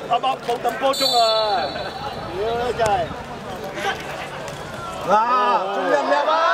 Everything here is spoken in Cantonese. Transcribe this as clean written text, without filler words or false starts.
冇抌波鐘啊！屌真係！嗱，仲入唔入啊？